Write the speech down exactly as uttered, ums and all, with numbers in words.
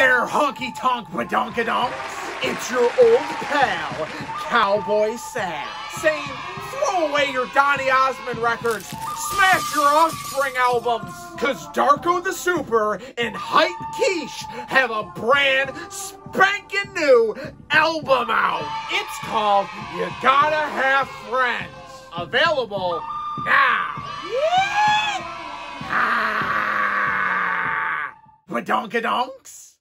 there, honky-tonk badonkadonks. It's your old pal, Cowboy Sam, saying throw away your Donny Osmond records, smash your Offspring albums, cause Darko the Super and Hype Keech have a brand spanking new album out. It's called You Gotta Have Friends. Available now. Ah, badonkadonks.